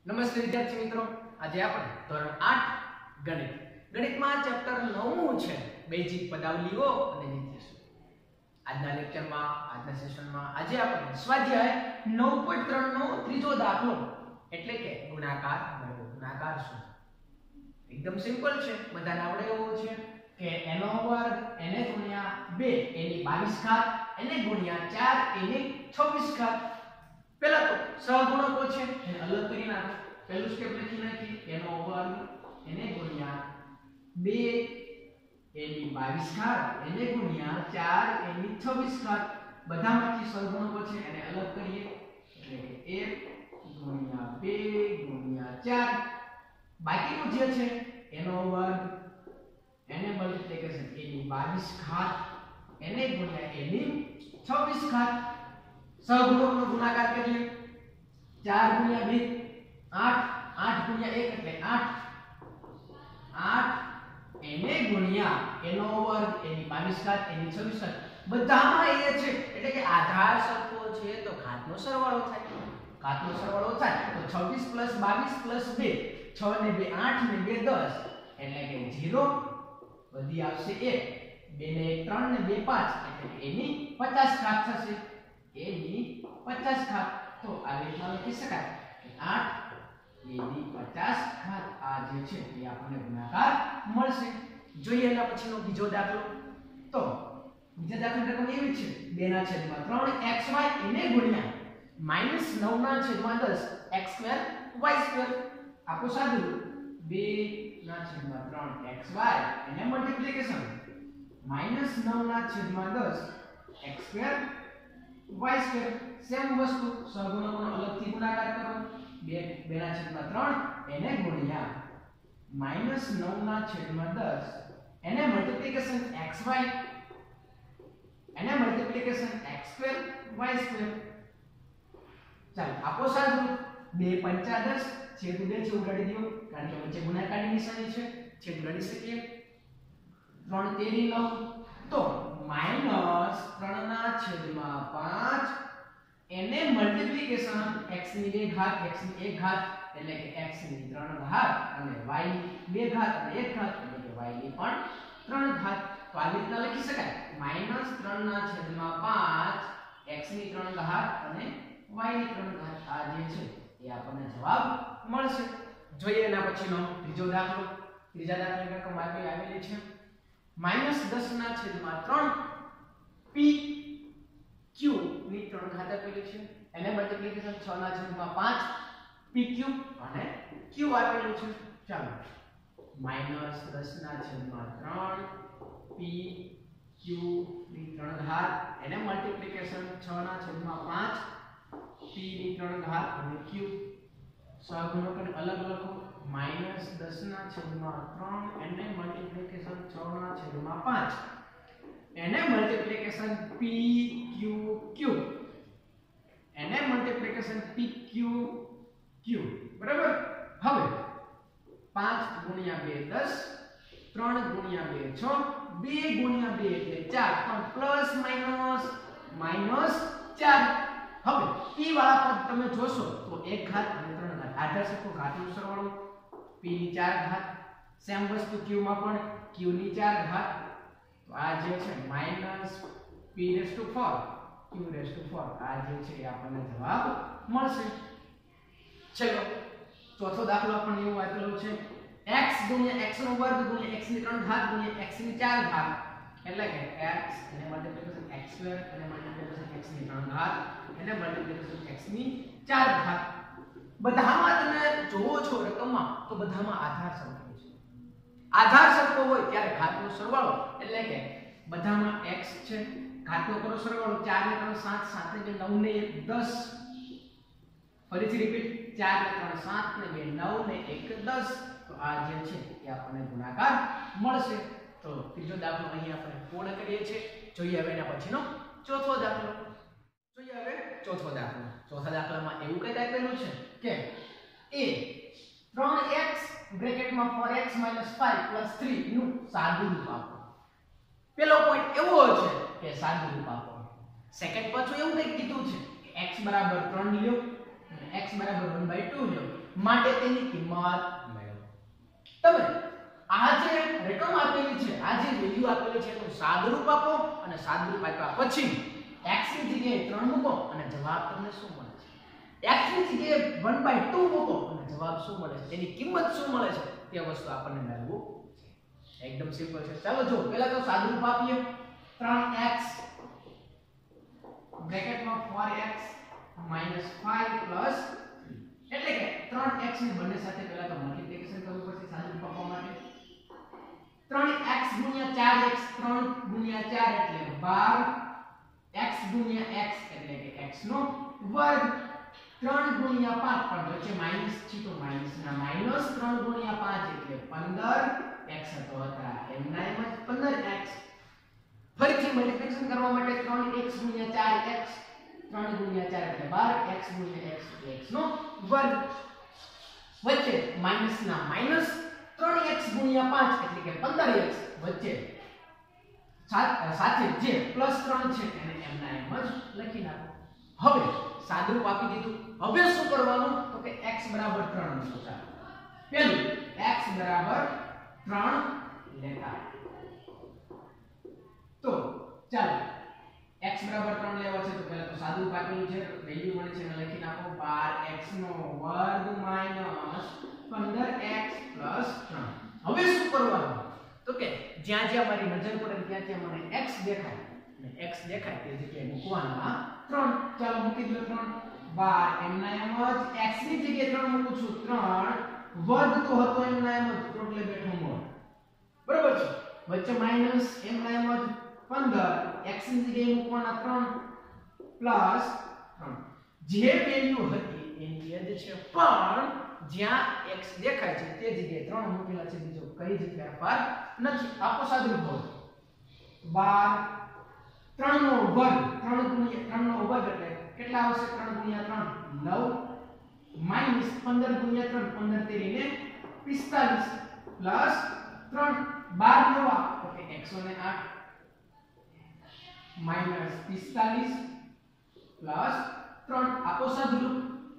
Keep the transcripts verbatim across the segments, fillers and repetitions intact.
નમસ્તે વિદ્યાર્થી મિત્રો, આજે આપણે ધોરણ આઠ ગણિત ગણિતમાં ચેપ્ટર નવમું છે બેઝિક પદાવલીઓ અને નિર્દેશો. આજના લેક્ચરમાં આજના સેશનમાં આજે આપણે સ્વાધ્યાય નવ પોઈન્ટ ત્રણ નો ત્રીજો દાખલો એટલે કે ગુણાકાર મેળવો. ગુણાકાર શું? એકદમ સિમ્પલ છે, બધાને આવડે એવો છે કે n નો વર્ગ n ગુણ્યા બે એની બાવીસ ઘાત n ગુણ્યા ચાર એની છવ્વીસ ઘાત. પહેલા તો સહગુણકો છે એને અલગ કરી નાખો. પહેલું સ્ટેપ લખી નાખી n નો વર્ગ n ગુણ્યા બે એની બાવીસ ઘાત n ગુણ્યા ચાર એની છવ્વીસ ઘાત. બધામાંથી સહગુણકો છે એને અલગ કરીએ એટલે કે એક ગુણ્યા બે ગુણ્યા ચાર. બાકીનું જે છે n નો વર્ગ n મલ્ટીપ્લિકેશન એની બાવીસ ઘાત n ગુણ્યા એની છવ્વીસ ઘાત. સહગુણકનો ગુણાકાર કરીએ. ચાર ગુણ્યા બે આઠ, આઠ ગુણ્યા એક એટલે આઠ, આઠ n ગુણ્યા n નો વર્ગ એની બાવીસ ઘાત એની છવ્વીસ ઘાત. બધામાં એ છે એટલે કે આધાર સરખો છે તો ઘાતનો સરવાળો થાય. ઘાતનો સરવાળો થાય તો છવ્વીસ પ્લસ બાવીસ પ્લસ બે, છ ને બે આઠ ને બે દસ એટલે કે ઝીરો. વધી આવશે એક, બે ને એક ત્રણ ને બે પાંચ એટલે કે એની પચાસ ઘાત થશે. એની પચાસ ઘાત. તો આ રીતના લખી શકાય કે આઠ એની પચાસ ઘાત. આ જે છે એ આપણને ગુણાકાર મળશે. જોઈએ એના પછીનો બીજો દાખલો. તો બીજા દાખલાની રકમ એવી છે બે ના છેદમાં ત્રણ xy એને ગુણ્યા માઈનસ નવ ના છેદમાં દસ x સ્ક્વેર y સ્ક્વેર. આપો સાદું બે ના છેદમાં ત્રણ xy એને મલ્ટીપ્લિકેશન માઈનસ નવ ના છેદમાં દસ x square y square. Same વસ્તુ સહગુણકોનો અલગથી ગુણાકાર કરો. બે બે ના છેદમાં ત્રણ એને ગુણ્યા માઈનસ નવ ના છેદમાં દસ એને મલ્ટીપ્લિકેશન xy એને multiplication x square y square. ચાલો આપો સાદું બે પંચા દસ છેદ બે છે ઉડાડી દો કારણ કે વચ્ચે ગુણાકારની નિશાની છે. છેદ ઉડાડી શકીએ. ત્રણ તેરી નવ તો માઈનસ ત્રણ ના છેદમાં પાંચ એને મલ્ટીપ્લિકેશન x ની બે ઘાત x ની એક ઘાત એટલે કે x ની ત્રણ ઘાત અને y ની બે ઘાત અને એક ઘાત એટલે કે y ની પણ ત્રણ ઘાત. તો આ રીતના લખી શકાય માઈનસ ત્રણ ના છેદમાં પાંચ x ની ત્રણ ઘાત અને y ની ત્રણ ઘાત. આ જે છે એ આપણને જવાબ મળશે. જોઈએ એના પછીનો ત્રીજો દાખલો. ત્રીજા દાખલાની રકમ આવી આવેલી છે માઈનસ દસ ના છેદમાં ત્રણ p q ની ત્રણ ઘાત આપેલી છે. એને મલ્ટીપ્લિકેશન છ ના છેદમાં પાંચ pq અને q આપેલું છે. ચાલો માઈનસ દસ ના છેદમાં ત્રણ p q ની ત્રણ ઘાત એને મલ્ટીપ્લિકેશન છ ના છેદમાં પાંચ p ની ત્રણ ઘાત અને q. સહગુણકોને અલગ લખો. માઈનસ દસ ના છેદમાં ત્રણ એને મલ્ટીપ્લિકેશન છ ના છેદમાં પાંચ એને મલ્ટીપ્લિકેશન p q q એને મલ્ટીપ્લિકેશન p q q. બરાબર. હવે પાંચ ગુણ્યા બે દસ, ત્રણ ગુણ્યા બે છ, બે ગુણ્યા બે એટલે ચાર પણ પ્લસ માઈનસ માઈનસ ચાર. હવે p વાળા પદ તમે જોશો તો એક ઘાત અને ત્રણ ઘાત. આધાર સરખો ઘાતનો સરવાળો p ની ચાર ઘાત. સેમ વસ્તુ q માં પણ q ની ચાર ઘાત. તો આ જે છે માઈનસ p રેઝ ટુ ચાર q રેઝ ટુ ચાર. આ જે છે એ આપણને જવાબ મળશે. ચલો ચોથો દાખલો આપણને એવું આપેલો છે x ગુણ્યા x નો વર્ગ ગુણ્યા x ની ત્રણ ઘાત ગુણ્યા x ની ચાર ઘાત એટલે કે x એને મલ્ટીપ્લિકેશન x સ્ક્વેર અને મલ્ટીપ્લિકેશન x ની ત્રણ ઘાત એને મલ્ટીપ્લિકેશન x ની ચાર ઘાત. બધામાં તમે જોવો છો રકમમાં તો બધામાં આધાર સરખો છે. આધાર સરખો હોય ત્યારે ઘાતનો સરવાળો એટલે કે બધામાં x છે. ઘાતનો કરો સરવાળો ચાર ને ત્રણ સાત, સાત ને બે નવ ને એક દસ. ફરીથી રિપીટ ચાર ને ત્રણ સાત ને બે નવ ને એક દસ. તો આ જે છે એ આપણને ગુણાકાર મળશે. તો ત્રીજો દાખલો અહીં આપણે પૂર્ણ કરીએ છીએ. જોઈએ હવે એના પછીનો ચોથો દાખલો. જોઈએ હવે ચોથો દાખલો. ચોથા દાખલામાં એવું કઈ આપેલું છે કે a ત્રણ x બ્રેકેટમાં four x minus five plus three નું સાદું રૂપ આપો. પેલો પોઈન્ટ એવો છે કે સાદું રૂપ આપો. સેકન્ડ પાછું એવું કંઈક કીધું છે કે x બરાબર ત્રણ લ્યો અને x બરાબર one by two લ્યો માટે તેની કિંમત મેળવો. તમે આ જે રકમ આપેલી છે, આ જે વેલ્યુ આપેલી છે, તો સાદરૂપ આપો અને સાદરૂપ આપ્યા પછી x ની જગ્યાએ ત્રણ મૂકો અને જવાબ તમને શું મળે છે? x ની જગ્યાએ one by two મૂકો અને જવાબ શું મળે છે? તેની કિંમત શું મળે છે? તે વસ્તુ આપણને મેળવવું છે. એકદમ સિમ્પલ છે. ચાલો જો પહેલા તો સાદરૂપ આપીએ. ત્રણ x બ્રેકેટમાં four x minus five plus એટલે કે ત્રણ x ને બંને સાથે પહેલા તો મલ્ટીપ્લિકેશન કરવું પડશે સાદરૂપ આપવા માટે. ત્રણ x ગુણ્યા ચાર x, ત્રણ ગુણ્યા ચાર એટલે બાર, x ગુણ્યા x એટલે કે x નો વર્ગ, ત્રણ ગુણ્યા પાંચ પણ વચ્ચે માઈનસ છે તો માઈનસ ના માઈનસ ત્રણ ગુણ્યા પાંચ એટલે પંદર, x હતો હતા એમના એમ જ પંદર x. ફરીથી મલ્ટીપ્લિકેશન કરવા માટે ત્રણ x ગુણ્યા ચાર x, ત્રણ ગુણ્યા ચાર એટલે બાર, x ગુણ્યા x એટલે x નો વર્ગ, વચ્ચે માઈનસ ના માઈનસ ત્રણ x ગુણ્યા પાંચ એટલે કે પંદર x, વચ્ચે સાથે જે પ્લસ ત્રણ છે એને એમના એમ જ લખી નાખો. હવે સાદરૂપ આપી દીધું. હવે શું કરવાનું? તો કે x બરાબર ત્રણ મૂકો. ચાલો પહેલું x બરાબર ત્રણ લેતા. તો ચાલો x બરાબર ત્રણ લેવા છે તો પહેલા તો સાદરૂપ આપેલું છે, વેલ્યુ મળે છે એને લખી નાખો. બાર x નો વર્ગ માઈનસ પંદર x પ્લસ ત્રણ. હવે શું કરવાનું? તો કે જ્યાં જ્યાં મારી નજર પડે ત્યાં ત્યાં મને x દેખાય અને x દેખાય તે જગ્યાએ મૂકવાના ત્રણ. ચાલો મૂકી દો ત્રણ. બાર એમના એમ જ x ની જગ્યાએ ત્રણ મૂકું છું. ત્રણ વર્ગ તો હતો એમના એમ જ, એટલે બેઠો મોડ. બરાબર છે. વચ્ચે માઈનસ એમના એમ જ પંદર, x ની જગ્યાએ મૂકવાના ત્રણ પ્લસ ત્રણ. જે વેલ્યુ હતી એની જ છે, પણ જ્યાં x દેખાય છે તે જગ્યાએ ત્રણ મૂકેલા છે, બીજો કઈ જ ફેરફાર નથી. આપો સાદરૂપ હોય. બાર ત્રણ નો વર્ગ, ત્રણ ગુણ્યા ત્રણ નો વર્ગ એટલે કેટલા આવશે? ત્રણ ગુણ્યા ત્રણ નવ માઈનસ પંદર ગુણ્યા ત્રણ પંદર તેરી ને પિસ્તાલીસ પ્લસ ત્રણ બાર નવા તો કે એકસો આઠ માઈનસ પિસ્તાલીસ પ્લસ ત્રણ. આપો સાદરૂપ.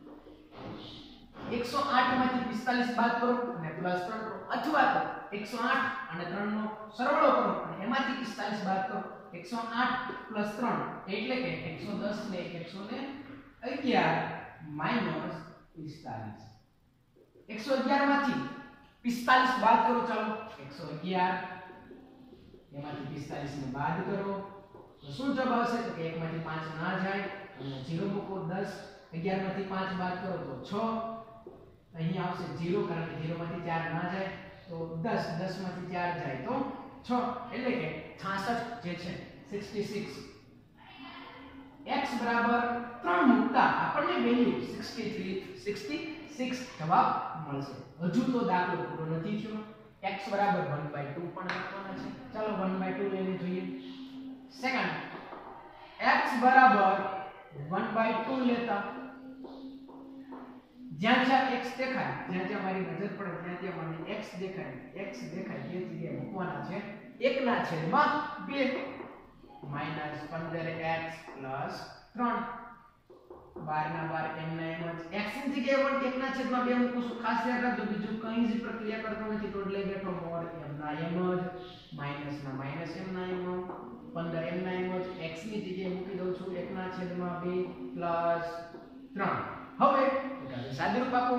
એકસો આઠ માંથી પિસ્તાલીસ બાદ કરો અને પ્લસ ત્રણ કરો, અથવા તો એકસો આઠ અને ત્રણ નો સરવાળો કરો અને એમાંથી પિસ્તાલીસ બાદ કરો. એકસો આઠ પ્લસ ત્રણ એટલે કે એકસો દસ ને એકસો અગિયાર માઈનસ પિસ્તાલીસ. એકસો અગિયાર માંથી પિસ્તાલીસ બાદ કરો. ચાલો એકસો અગિયાર એમાંથી પિસ્તાલીસ ને બાદ કરો તો શું જવાબ આવશે? તો કે એક માંથી પાંચ ના જાય અને ઝીરો મૂકો. દસ અગિયાર માંથી પાંચ બાદ કરો તો છ. અહીં આવશે ઝીરો કારણ કે ઝીરો માંથી ચાર ના જાય તો દસ, દસ માંથી ચાર જાય તો છ એટલે કે છાસઠ જે છે છાસઠ. x બરાબર ત્રણ મૂકતા આપણને વેલ્યુ છાસઠ જવાબ મળશે. હજુ તો દાખલો પૂરો નથી થયો. x બરાબર one by two પણ લખવાના છે. ચાલો one by two લઈને જોઈએ. સેકન્ડ x બરાબર one by two લેતા જ્યાં જ્યાં x દેખાય, જ્યાં જ્યાં મારી નજર પડે ત્યાં ત્યાં મને x દેખાય, x દેખાય તે જગ્યાએ મૂકવાના છે એક ના છેદમાં બે માઈનસ પંદર x પ્લસ ત્રણ. બાર ના બાર એમના એમ જ x ની જગ્યાએ પણ એક ના છેદમાં બે મૂકું છું. ખાસ ધ્યાન રાખજો, બીજું કંઈ જ પ્રક્રિયા કરતો નથી તો એટલે બેઠો મોડ એમના એમ જ માઈનસ ના માઈનસ એમના એમ પંદર એમના એમ જ x ની જગ્યાએ મૂકી દઉં છું એક ના છેદમાં બે પ્લસ ત્રણ. હવે સાદરૂપ આપો.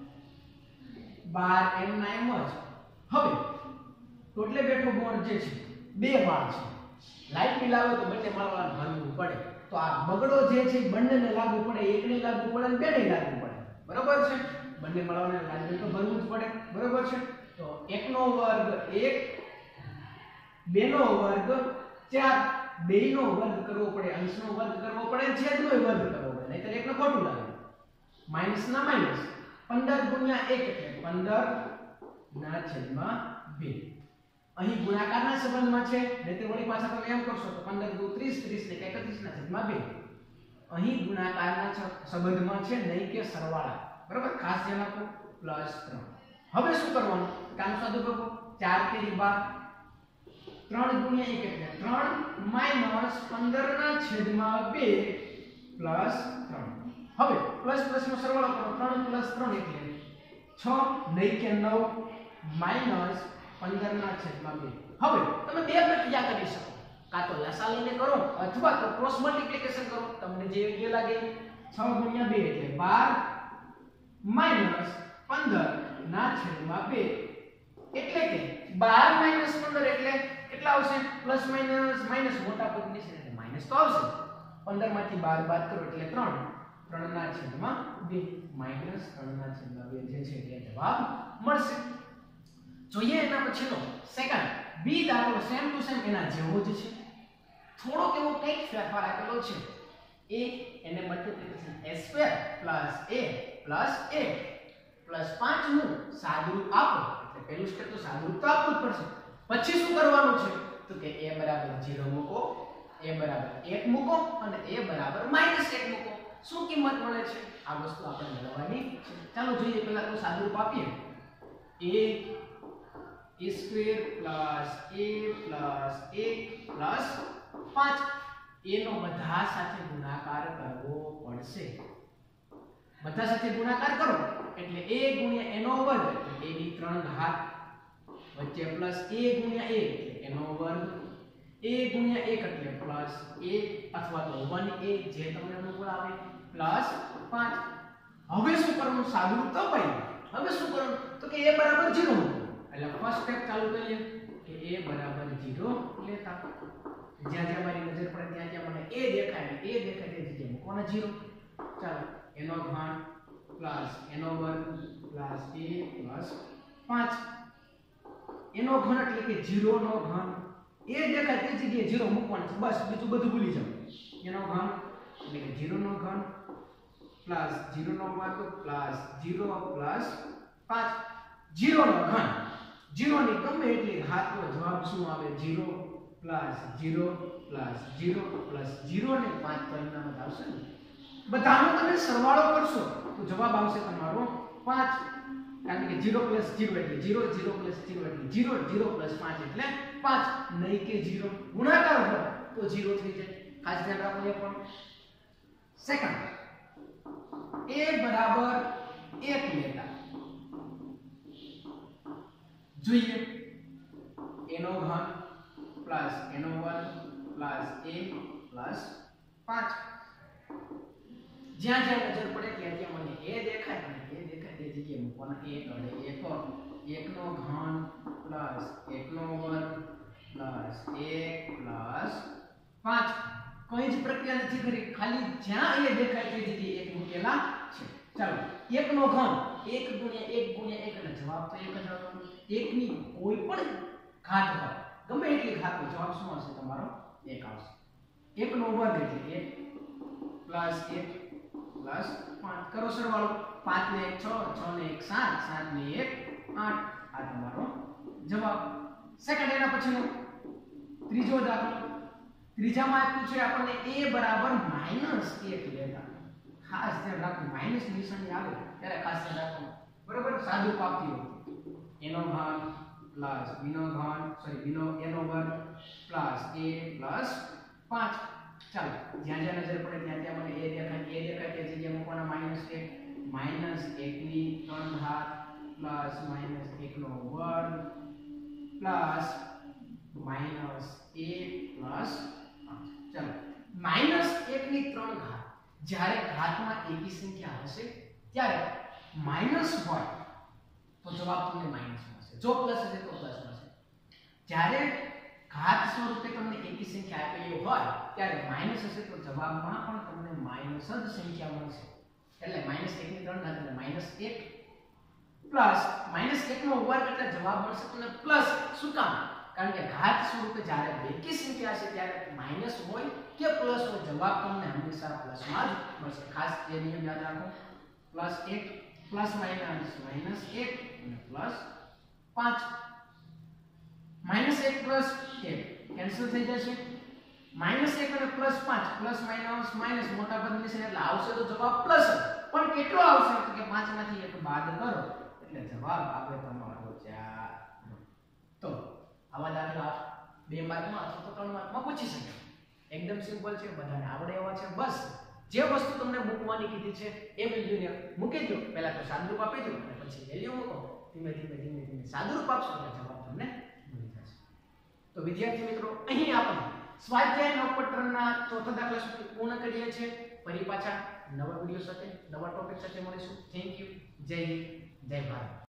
બાર એમના એમ જ. હવે ટોટલે બેઠો મોડ જે છે બે માળ છે. લાઈટ બિલ આવે તો બંને માળવાળાને ભરવું પડે. તો આ બગડો જે છે બંનેને લાગુ પડે, એકને લાગુ પડે અને બેને લાગુ પડે. બરાબર છે. બંને માળવાને લાઈટ બિલ તો ભરવું જ પડે. બરાબર છે. તો એક નો વર્ગ એક, બે નો વર્ગ ચાર, બે નો વર્ગ કરવો પડે, અંશનો વર્ગ કરવો પડે, છેદનો વર્ગ કરવો પડે, નહીતર એકને ખોટું લાગે. માઈનસ ના માઈનસ પંદર ગુણ્યા એક એટલે પંદર ના છેદમાં બે. અહીં ગુણાકારના સંબંધમાં છે, નહીતર વળી પાછા તમે એમ કરશો તો પંદર દુ ત્રીસ, ત્રીસ ને એકત્રીસ ના છેદમાં બે. અહીં ગુણાકારના સંબંધમાં છે, નહીં કે સરવાળા. બરાબર, ખાસ ધ્યાન આપો. પ્લસ ત્રણ. હવે શું કરવાનું? કાનો સાદું કરો. ચાર તેરી બાર, ત્રણ ગુણ્યા એક એટલે ત્રણ માઈનસ પંદર ના છેદમાં બે પ્લસ ત્રણ. હવે પ્લસ પ્લસ નો સરવાળો કરો. ત્રણ પ્લસ ત્રણ એટલે છ નહીં કે નવ માઈનસ પંદર ના છેદમાં બે. હવે તમે બે પ્રક્રિયા કરી શકો, કાં તો લસા લઈને કરો અથવા તો ક્રોસ મલ્ટીપ્લિકેશન કરો, તમને જે યોગ્ય લાગે. છ ગુણ્યા બે એટલે બાર માઈનસ પંદર ના છેદમાં બે, એટલે કે બાર માઈનસ પંદર એટલે કેટલા આવશે? પ્લસ માઈનસ માઈનસ મોટા પદની છે એટલે માઈનસ તો આવશે. પંદર માંથી બાર બાદ કરો એટલે ત્રણ, ત્રણ ના છેદમાં બે માઈનસ ત્રણ ના છેદમાં બે જે છે તે જવાબ મળશે. જોઈએ એના પછીનો સેકન્ડ બી દાખલો સેમ ટુ સેમ એના જેવો જ છે, થોડો કેવો કંઈક ફેરફાર આપેલો છે. a એને multiplication a square plus a plus a plus પાંચ નું સાદુરૂપ આપો, એટલે પહેલું સ્ટેપ તો સાદુરૂપ તો આપવું જ પડશે. પછી શું કરવાનું છે તો કે a બરાબર ઝીરો મૂકો, a બરાબર એક મૂકો અને a બરાબર માઈનસ એક મૂકો. શું કિંમત મળે છે આ વસ્તુ આપણે મેળવવાની છે. ચાલો જોઈએ, પહેલા તો સાદુરૂપ આપીએ. a a square plus a plus એક પ્લસ પાંચ, a નો બધા સાથે ગુણાકાર કરવો પડશે. બધા સાથે ગુણાકાર કરો એટલે a ગુણ્યા a નો વર્ગ એટલે a ની ત્રણ ઘાત વચ્ચે પ્લસ a ગુણ્યા એક એટલે a નો વર્ગ, a ગુણ્યા એક એટલે પ્લસ એક અથવા તો વન a જે તમને અનુકૂળ આવે પ્લસ પાંચ. હવે શું કરવાનું? સાદુરૂપ તો પાઈ. હવે શું કરવાનું તો કે a બરાબર ઝીરો એટલે ફર્સ્ટ સ્ટેપ ચાલુ કરીએ કે a બરાબર ઝીરો લેતા જ્યાં જ્યાં મારી નજર પડે ત્યાં ત્યાં મને a દેખાય ને a દેખાય તે જગ્યાએ મૂકવાના ઝીરો. ચાલો a નો ઘન પ્લસ a નો વર્ગ પ્લસ a પ્લસ પાંચ. a નો ઘન એટલે કે ઝીરો નો ઘન, a દેખાય તે જગ્યાએ ઝીરો મૂકવાનો છે, બસ બીજું બધું ભૂલી જાઓ. a નો ઘન એટલે કે ઝીરો નો ઘન પ્લસ ઝીરો નો વર્ગ પ્લસ ઝીરો પ્લસ પાંચ. ઝીરો નો ઘન, ઝીરો ની ગમે એટલી ઘાત તો જવાબ શું આવે? Zero plus zero plus zero plus zero ને પાંચ પરિણામ આવશે ને. બધાનો તમે સરવાળો કરશો તો જવાબ આવશે તમારો પાંચ, કારણ કે ઝીરો પ્લસ ઝીરો એટલે ઝીરો, ઝીરો પ્લસ ઝીરો એટલે ઝીરો, ઝીરો પ્લસ પાંચ એટલે પાંચ, નહીં કે ઝીરો. ગુણાકાર હોય તો ઝીરો થઈ જાય, ખાસ ધ્યાન રાખો. એ પણ સેકન્ડ a બરાબર એક લેતા જોઈએ a નો ઘન પ્લસ a નો વર્ગ પ્લસ a પ્લસ પાંચ. જ્યાં જ્યાં નજર પડે ત્યાં ત્યાં મને a દેખાય અને a દેખાય તે જગ્યાએ મૂકવાના એક અને એક એક નો ઘન પ્લસ એક નો વર્ગ પ્લસ એક પ્લસ પાંચ. કોઈ જ પ્રક્રિયા નથી કરી, ખાલી જ્યાં a દેખાય તે જગ્યાએ એક મૂકેલા છે. ચાલો એક નો ઘન એક ગુણ્યા એક ગુણ્યા એક એટલે જવાબ તો એક જ આવવાનો. એક ની કોઈ પણ ઘાત હોય, ગમે એટલી ઘાત હોય, જવાબ શું આવશે? તમારો એક આવશે. એક નો વર્ગ એટલે એક પ્લસ એક પ્લસ પાંચ. કરો સરવાળો, પાંચ ને એક છ, છ ને એક સાત, સાત ને એક આઠ. આ તમારો જવાબ. સેકન્ડ એના પછીનો ત્રીજો દાખલો. ત્રીજામાં આપ્યું છે આપણને a બરાબર માઈનસ એક લેતા. ખાસ ધ્યાન રાખો, માઈનસ નિશાની આવે ત્યારે ખાસ ધ્યાન રાખો, બરાબર? સાદું આપતી હોય a નો ઘન પ્લસ b નો ઘન સોરી b નો a નો વર્ગ પ્લસ a પ્લસ પાંચ. ચાલો જ્યાં જ્યાં નજર પડે ત્યાં ત્યાં મને a દેખાય, a દેખાય તે જગ્યાએ મૂકવાના માઈનસ એક, માઈનસ એક ની ત્રણ ઘાત પ્લસ માઈનસ એક નો વર્ગ પ્લસ માઈનસ a પ્લસ પાંચ. ચાલો માઈનસ એક ની ત્રણ ઘાત, જ્યારે ઘાતમાં એકી સંખ્યા હશે ત્યારે માઈનસ હોય તો જવાબ તમને માઈનસ મળશે, જો પ્લસ હશે તો પ્લસ મળશે. જ્યારે ઘાત સ્વરૂપે તમને એકી સંખ્યા આપેલી હોય ત્યારે માઈનસ હશે તો જવાબમાં પણ તમને માઈનસ જ સંખ્યા મળશે. એટલે માઈનસ એક ની ત્રણ ઘાત એટલે માઈનસ એક પ્લસ માઈનસ એક નો વર્ગ એટલે જવાબ મળશે તમને પ્લસ. શું કામ? કારણ કે ઘાત સ્વરૂપે જ્યારે બેકી સંખ્યા છે ત્યારે માઈનસ હોય કે પ્લસ હોય, જવાબ તમને હંમેશા પ્લસમાં જ મળશે. ખાસ એ નિયમ યાદ રાખો. પ્લસ એક પ્લસ માઈનસ માઈનસ એક અને પ્લસ પાંચ. માઈનસ એક પ્લસ એક કેન્સલ થઈ જશે. માઈનસ એક અને પ્લસ પાંચ, પ્લસ માઈનસ માઈનસ મોટા પદની છે એટલે આવશે તો જવાબ પ્લસ. પણ કેટલો આવશે તો કે પાંચ માંથી એક બાદ કરો એટલે જવાબ આવે તમારો ચાર. તો આવા દાખલા બે માર્કમાં અથવા તો ત્રણ માર્કમાં પૂછી શકે. એકદમ સિમ્પલ છે, બધાને આવડે એવા છે. બસ જે વસ્તુ તમને મૂકવાની કીધી છે એ વેલ્યુને મૂકી દો. પહેલા તો સાદુરૂપ આપી દો અને પછી વેલ્યુ મૂકો. ધીમે ધીમે ધીમે ધીમે સાદુરૂપ આપશો એટલે જવાબ તમને મળી જશે. તો વિદ્યાર્થી મિત્રો, અહીં આપણે સ્વાધ્યાય નવપત્રના ચોથા દાખલા સુધી પૂર્ણ કરીએ છીએ. ફરી પાછા નવા વિડિયો સાથે નવા ટોપિક સાથે મળીશું. Thank you. જય હિન્દ, જય ભારત.